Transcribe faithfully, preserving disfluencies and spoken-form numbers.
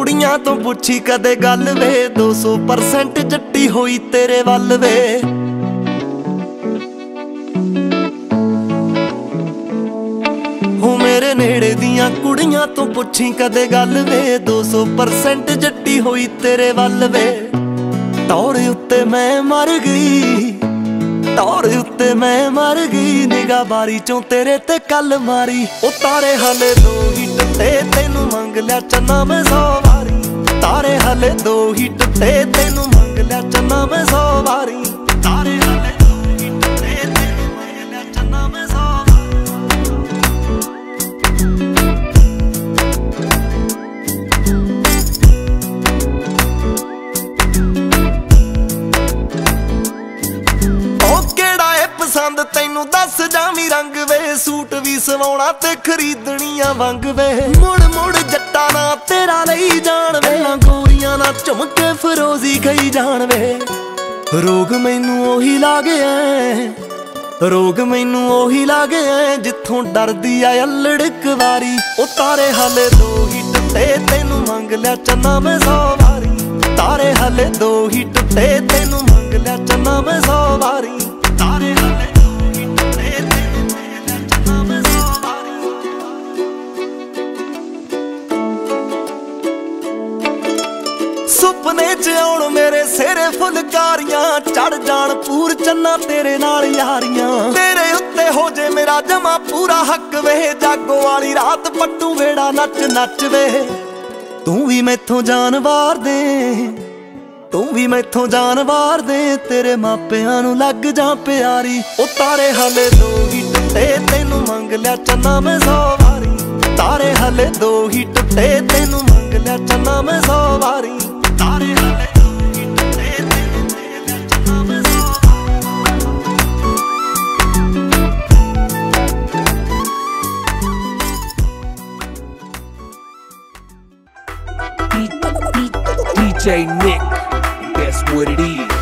ਕੁੜੀਆਂ ਤੋਂ ਪੁੱਛੀ ਕਦੇ ਗੱਲ ਵੇ, ਦੋ ਸੌ ਪਰਸੈਂਟ ਜੱਟੀ ਹੋਈ ਤੇਰੇ ਵੱਲ ਵੇ। ਹੋ ਮੇਰੇ ਨੇੜੇ ਦੀਆਂ ਕੁੜੀਆਂ ਤੋਂ ਪੁੱਛੀ ਕਦੇ ਗੱਲ ਵੇ, ਦੋ ਸੌ ਪਰਸੈਂਟ ਜੱਟੀ ਹੋਈ ਤੇਰੇ ਵੱਲ ਵੇ। ਟੌਰ ਉੱਤੇ ਮੈਂ ਮਰ ਗਈ, ਟੌਰ ਉੱਤੇ ਮੈਂ ਮਰ ਗਈ, ਨਿਗਾਹ ਬਾਰੀ ਚੋਂ ਤੇਰੇ ਤੇ ਕੱਲ ਮਾਰੀ। ਉਹ ਤਾਰੇ ਹਲੇ ਦੋ ਹੀ ਟੁੱਟੇ, ਤੈਨੂੰ ਮੰਗ ਲਿਆ ਚੰਨਾ ਮੈਂ ਸੌ ਵਾਰੀ। ਤਾਰੇ ਹਲੇ ਦੋ ਹੀ ਟੁੱਟੇ, ਤੈਨੂੰ ਮੰਗ ਲਿਆ ਚੰਨਾ ਮੈਂ ਸੌ ਵਾਰੀ। ਤਾਰੇ ਹਲੇ ਦੋ ਹੀ ਟੁੱਟੇ, ਤੈਨੂੰ ਮੰਗ ਲਿਆ ਚੰਨਾ ਮੈਂ ਸੌ ਪਸੰਦ ਤੈਨੂੰ ਦੱਸ ਜਾਵੀਂ ਰੰਗ ਵੇ, ਸੂਟ ਵੀ ਸਵਾਉਣਾ ਤੇ ਖਰੀਦਣੀਆਂ ਵੰਗ ਵੇ। ਮੁੜ ਮੁੜ ਜੱਟਾਂ ਨਾ ਤੇਰਾ ਲਈ ਜਾਣ ਵੇ, ਗੋਰੀਆਂ ਨਾ ਝੁਮਕੇ ਫਰੋਜ਼ੀ ਗਈ ਜਾਣ ਵੇ। ਰੋਗ ਮੈਨੂੰ ਉਹੀ ਲਾਗਿਆ, ਰੋਗ ਮੈਨੂੰ ਉਹੀ ਲਾਗਿਆ, ਜਿੱਥੋਂ ਡਰਦੀ ਆ ਅਲੜਕ ਵਾਰੀ। ਉਹ ਤਾਰੇ ਹਲੇ ਦੋ ਹੀ ਟੁੱਟੇ, ਤੈਨੂੰ ਮੰਗ ਲਿਆ ਚੰਨਾ ਮੈਂ ਸੌ ਵਾਰੀ। ਤਾਰੇ ਹਲੇ ਦੋ ਹੀ ਟੁੱਟੇ, ਤੈਨੂੰ ਮੰਗ ਲਿਆ ਚੰਨਾ ਮੈਂ ਸੌ ਵਾਰੀ। ਤਾਰੇ ਹਲੇ ਦੋ ਹੀ ਟੁੱਟੇ, ਤੈਨੂੰ ਮੰਗ ਲਿਆ ਚੰਨਾ ਮੈਂ ਸੌ ਵਾਰੀ। ਸੁਪਨੇ ਚ ਆਉਣ ਮੇਰੇ ਸਿਰੇ ਫੁਲਕਾਰੀਆਂ, ਚੜ ਜਾਣ ਪੂਰ ਚੰਨਾ ਤੇਰੇ ਨਾਲ ਯਾਰੀਆਂ। ਤੇਰੇ ਉੱਤੇ ਹੋ ਜੇ ਮੇਰਾ ਜਮਾ ਪੂਰਾ ਹੱਕ ਵੇ, ਜਾਗੋ ਵਾਲੀ ਰਾਤ ਪੱਟੂ ਵੇੜਾ ਨੱਚ ਨੱਚ ਵੇ। ਤੂੰ ਵੀ ਮੈਥੋਂ ਜਾਨ ਵਾਰ ਦੇ, ਤੂੰ ਵੀ ਮੈਥੋਂ ਜਾਨ ਵਾਰ ਦੇ, ਤੇਰੇ ਮਾਪਿਆਂ ਨੂੰ ਲੱਗ ਜਾ ਪਿਆਰੀ। ਉਹ ਤਾਰੇ ਹਲੇ ਦੋ ਹੀ ਟੁੱਟੇ, ਤੈਨੂੰ ਮੰਗ ਲਿਆ ਚੰਨਾ ਮੈਂ ਸੌ ਵਾਰੀ। ਤਾਰੇ ਹਲੇ ਦੋ ਹੀ ਟੁੱਟੇ, ਤੈਨੂੰ ਮੰਗ ਲਿਆ ਚੰਨਾ ਮੈਂ ਸੌ ਵਾਰੀ। ਤਾਰੇ ਹਲੇ ਦੋ ਹੀ ਟੁੱਟੇ, ਤੈਨੂੰ ਮੰਗ ਲਿਆ ਚੰਨਾ ਮੈਂ ਸੌ ਵਾਰੀ। D J Nick, that's what it is.